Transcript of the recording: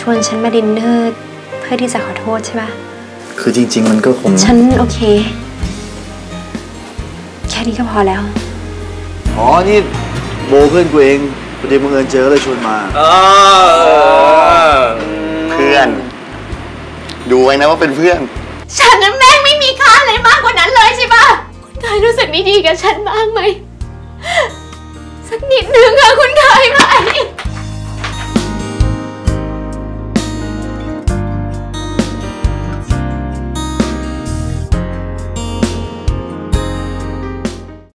วนฉันมาดินเนอร์เพื่อที่จะขอโทษใช่ปะคือจริงๆมันก็คงฉันโอเคแค่นี้ก็พอแล้วอ๋อนี่โบเพื่อนกูเองพอดีบังเอิญเจอเลยชวนมาเพื่อนดูไว้นะว่าเป็นเพื่อนฉันนั้นแม่งไม่มีค่าอะไรมากกว่านั้นเลยใช่ปะคุณกายรู้สึกดีๆกับฉันบ้างไหมสักนิดนึงค่ะคุณกายไหม